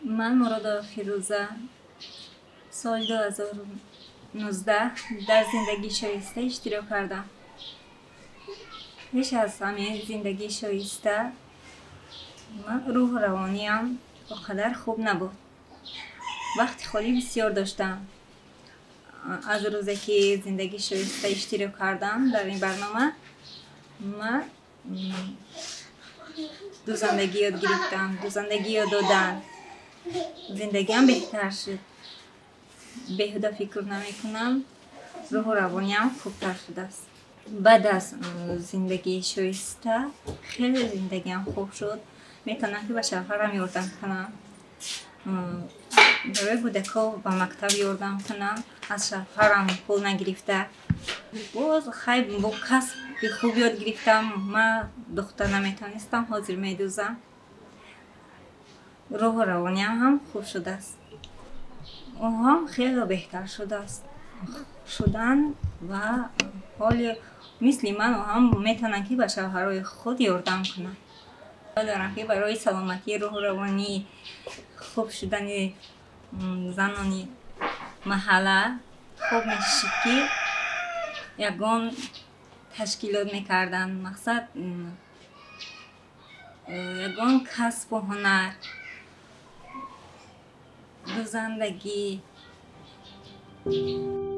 من مراد فیروزه سال 2019 در زندگی شایسته اشتراک کردم. پیش از همین زندگی شایسته من روح روانیم بقدر خوب نبود. وقت خالی بسیار داشتم. از روزی که زندگی شایسته اشتراک کردم در این برنامه من دو زندگی یاد گرفتم، دو زندگی یاد دادن. زندگیم بهتر شد. بیهوده فکر نمی کنم. روح و روانیم خوبتر شده است. بعد از زندگی شایسته خیلی زندگیم خوب شد. میتونم که به شوهرم یاردم کنم، برای کودک‌ها به مکتب یاردم کنم، از شوهرم پول نگرفته. باز خیلی با کسب خوب یاد گرفتم. من دختر نمیتونستم، حاضر میدوزم. روح و روانیم هم خوب شده است. او هم خیلی بهتر شده است شدن و حال مثل من هم میتونن که به شوهرای خود یاردم کنن. دارم که برای سلامتی روح و روانی خوب شدن زنانی محله خوب میشه که یگان تشکیلات میکردن. مقصد یگان کسب و هنر، دو زندگی